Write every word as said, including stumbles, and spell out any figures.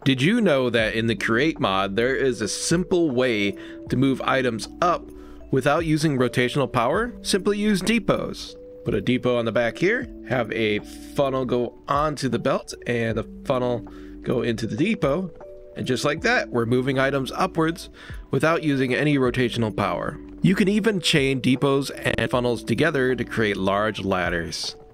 Did you know that in the Create mod, there is a simple way to move items up without using rotational power? Simply use depots. Put a depot on the back here, have a funnel go onto the belt and a funnel go into the depot. And just like that, we're moving items upwards without using any rotational power. You can even chain depots and funnels together to create large ladders.